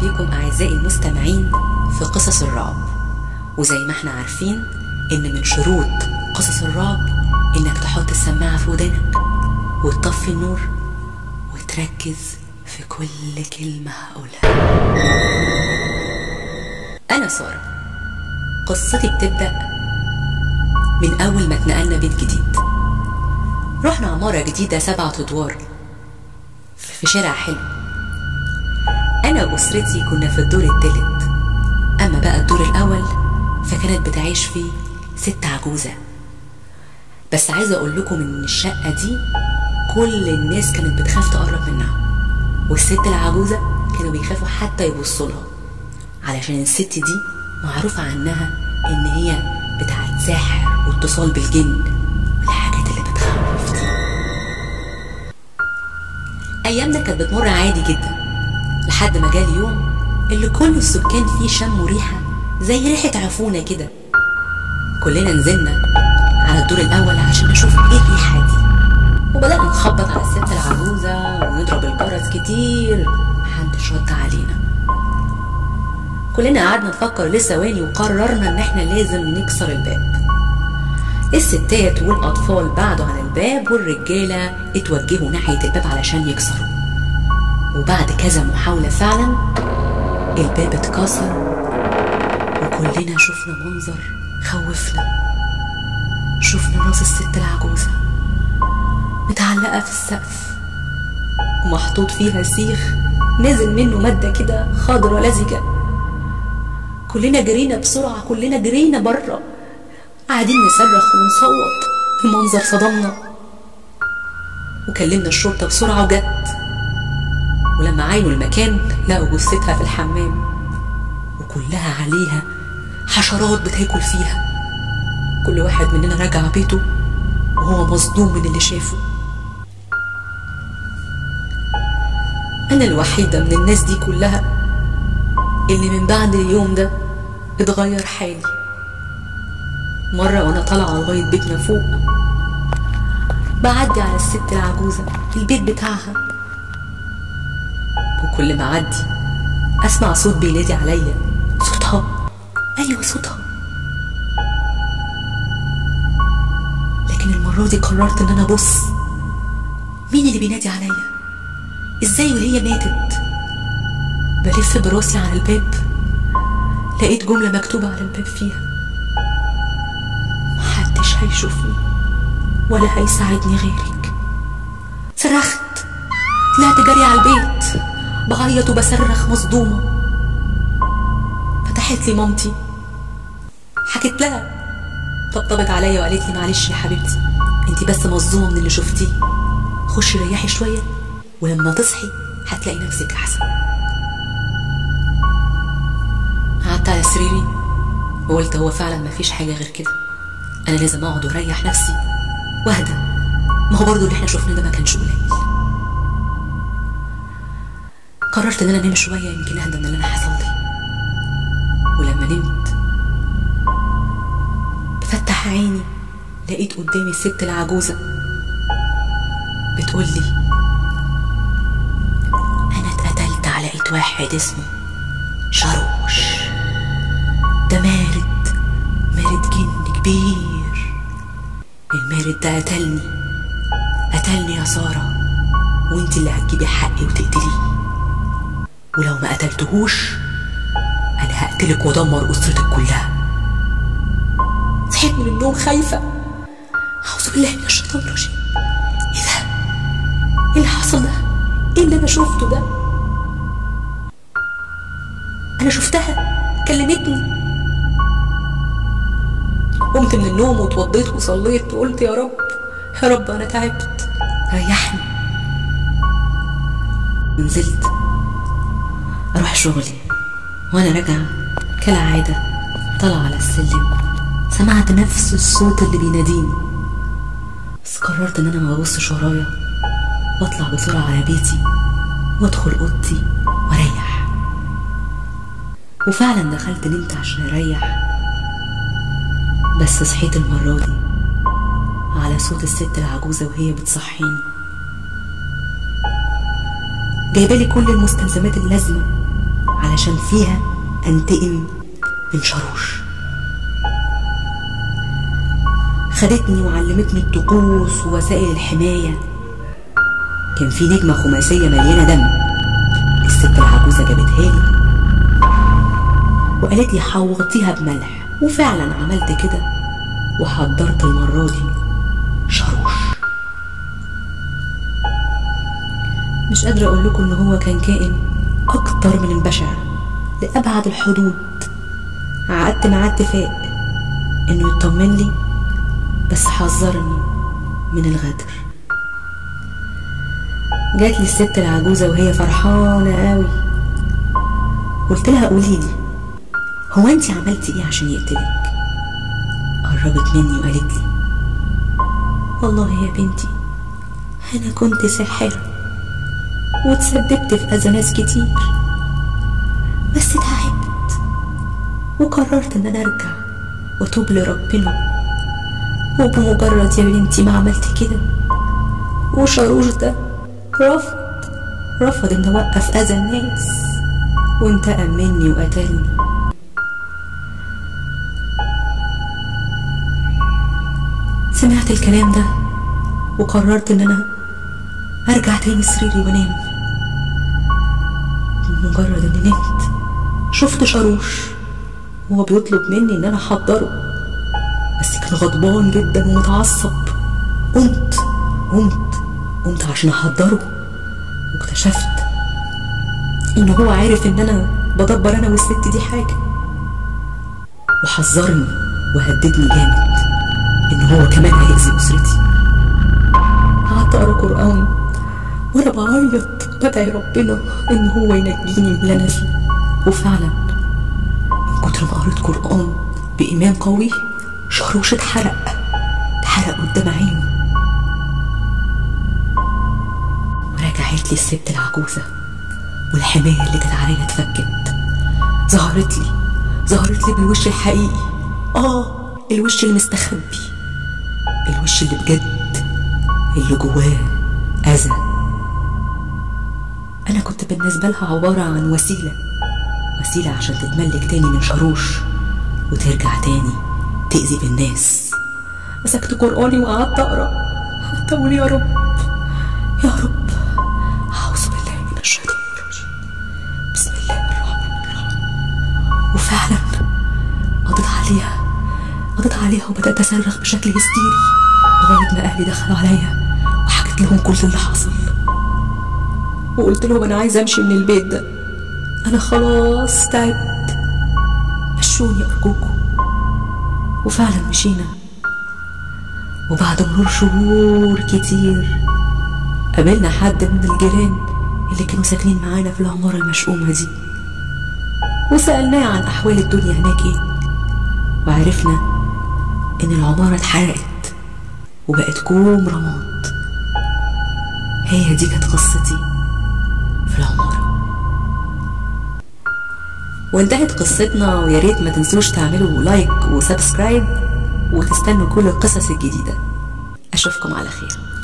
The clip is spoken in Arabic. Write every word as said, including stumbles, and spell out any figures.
بكم أعزائي المستمعين في قصص الرعب. وزي ما احنا عارفين إن من شروط قصص الرعب إنك تحط السماعة في ودانك وتطفي النور وتركز في كل كلمة هقولها. أنا سارة، قصتي بتبدأ من أول ما اتنقلنا بيت جديد. رحنا عمارة جديدة سبعة أدوار في شارع حلو. أنا وأسرتي كنا في الدور التالت، أما بقى الدور الأول فكانت بتعيش فيه ست عجوزة. بس عايزة أقول لكم إن الشقة دي كل الناس كانت بتخاف تقرب منها، والست العجوزة كانوا بيخافوا حتى يبصوا لها، علشان الست دي معروف عنها إن هي بتاعت سحر واتصال بالجن والحاجات اللي بتخوف دي. أيامنا كانت بتمر عادي جدا لحد ما جالي يوم اللي كل السكان فيه شموا ريحة زي ريحة عفونة كده. كلنا نزلنا على الدور الأول عشان نشوف ايه الريحة دي، وبدأنا نخبط على الست العجوزة ونضرب الجرس كتير، محدش رد علينا. كلنا قعدنا نفكر لثواني وقررنا ان احنا لازم نكسر الباب. الستات والأطفال بعدوا عن الباب والرجالة اتوجهوا ناحية الباب علشان يكسروا، وبعد كذا محاولة فعلا الباب اتكسر وكلنا شفنا منظر خوفنا. شفنا راس الست العجوزة متعلقة في السقف ومحطوط فيها سيخ نزل منه مادة كده خضرة لزجة. كلنا جرينا بسرعة، كلنا جرينا برا قاعدين نصرخ ونصوت. المنظر صدمنا وكلمنا الشرطة بسرعة وجت، ولما عاينوا المكان لقوا جثتها في الحمام وكلها عليها حشرات بتاكل فيها. كل واحد مننا رجع بيته وهو مصدوم من اللي شافه. أنا الوحيدة من الناس دي كلها اللي من بعد اليوم ده اتغير حالي. مرة وأنا طالعة لغاية بيتنا فوق بعدي على الست العجوزة البيت بتاعها، وكل ما أعدي أسمع صوت بينادي عليا. صوتها، أيوة صوتها. لكن المرة دي قررت إن أنا أبص مين اللي بينادي عليا، إزاي وهي ماتت. بلف براسي على الباب لقيت جملة مكتوبة على الباب فيها: محدش هيشوفني ولا هيساعدني غيرك. صرخت، طلعت جري على البيت بعيط وبصرخ مصدومة. فتحت لي مامتي، حكيت لها، طبطبت عليا وقالت لي معلش يا حبيبتي انتي بس مصدومة من اللي شفتيه، خشي ريحي شوية ولما تصحي هتلاقي نفسك احسن. قعدت على سريري وقلت هو فعلا مفيش حاجة غير كده، انا لازم اقعد واريح نفسي واهدى، ما هو برضو اللي احنا شفناه ده ما كانش قليل. قررت ان انا انام شويه يمكن اهدى من اللي انا حصل لي. ولما نمت بفتح عيني لقيت قدامي الست العجوزه بتقول لي: انا اتقتلت على ايد واحد اسمه شاروش، ده مارد مارد جن كبير. المارد ده قتلني قتلني يا ساره، وانت اللي هتجيبي حقي وتقتليه، ولو ما قتلتهوش انا هقتلك وادمر اسرتك كلها. صحيت من النوم خايفه، اعوذ بالله من الشيطان الرجيم. ايه ده؟ ايه اللي حصل ده؟ ايه اللي انا شفته ده؟ انا شفتها كلمتني. قمت من النوم واتوضيت وصليت وقلت يا رب يا رب انا تعبت ريحني. نزلت اروح شغلي، وانا راجعه كالعاده طلع على السلم سمعت نفس الصوت اللي بيناديني، بس قررت ان انا ما ابصش ورايا واطلع بسرعه على بيتي وادخل اوضتي واريح. وفعلا دخلت نمت عشان اريح، بس صحيت المره دي على صوت الست العجوزه وهي بتصحيني جايبالي كل المستلزمات اللازمه علشان فيها انتقم من شاروش. خدتني وعلمتني الطقوس ووسائل الحماية. كان في نجمة خماسية مليانة دم الست العجوزة جابتها لي وقالت لي حوطيها بملح، وفعلا عملت كده وحضرت المرة دي شاروش. مش قادرة اقول لكم ان هو كان كائن اكتر من البشع لأبعد الحدود. عقدت معاه اتفاق انه يطمن لي بس حذرني من الغدر. جات لي الست العجوزة وهي فرحانة قوي. قلت لها قوليلي، هو انتي عملتي ايه عشان يقتلك؟ قربت مني وقالت لي والله يا بنتي انا كنت ساحرة واتسببت في اذى ناس كتير، بس تعبت وقررت ان انا ارجع واتوب لربنا، وبمجرد يا بنتي ما عملت كده وشاروش ده رفض رفض ان اوقف اذى الناس وانتقم مني وقتلني. سمعت الكلام ده وقررت ان انا ارجع تاني سريري وانام. بمجرد اني نمت شفت شاروش وهو بيطلب مني ان انا احضره، بس كان غضبان جدا ومتعصب. قمت قمت قمت عشان احضره، واكتشفت ان هو عارف ان انا بدبر انا والست دي حاجة، وحذرني وهددني جامد ان هو كمان هيأذي اسرتي. قعدت اقرا قرآن وانا بعيط بدعي ربنا ان هو ينجيني من اللي انا فيه، وفعلا من كتر ما قريت قرآن بإيمان قوي شاروش اتحرق اتحرق قدام عيني. ورجعت لي الست العجوزة والحماية اللي كانت عليا اتفكت. ظهرت لي ظهرت لي بالوش الحقيقي، اه الوش المستخبي، الوش اللي بجد اللي جواه أذى. أنا كنت بالنسبة لها عبارة عن وسيلة وسيلة عشان تتملك تاني من شاروش وترجع تاني تأذي بالناس. مسكت قرآني وقعدت أقرأ، قعدت أقول يا رب يا رب أعوذ بالله من الشيطان الرجيم، بسم الله الرحمن الرحيم. وفعلا قضيت عليها قضيت عليها وبدأت أصرخ بشكل هستيري لغاية ما أهلي دخلوا عليا وحكيت لهم كل اللي حصل، وقلت لهم أنا عايزة أمشي من البيت ده، أنا خلاص تعبت، مشوني أرجوكم. وفعلا مشينا، وبعد مرور شهور كتير قابلنا حد من الجيران اللي كانوا ساكنين معانا في العمارة المشؤومة دي، وسألناه عن أحوال الدنيا هناك ايه، وعرفنا إن العمارة اتحرقت وبقت كوم رماد. هي دي كانت قصتي في العمارة، وانتهت قصتنا. وياريت ما تنسوش تعملوا لايك وسبسكرايب وتستنوا كل القصص الجديدة. أشوفكم على خير.